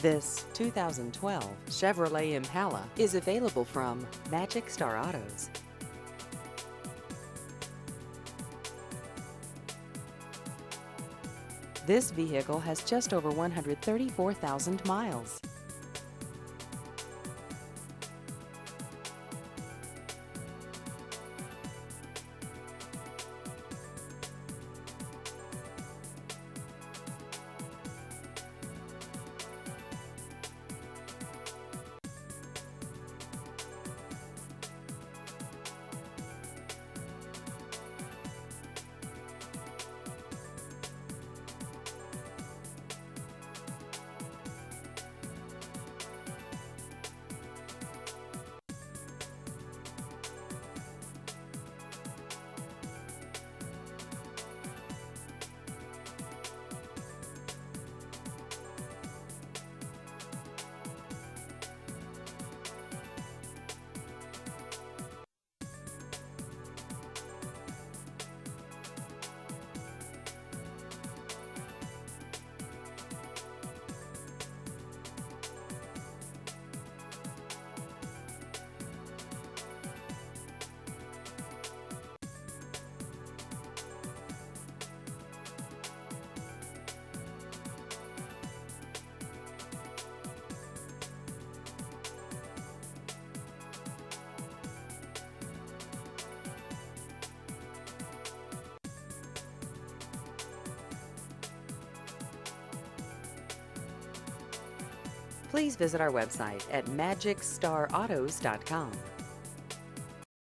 This 2012 Chevrolet Impala is available from Magic Star Autos. This vehicle has just over 134,000 miles. Please visit our website at magicstarautos.com.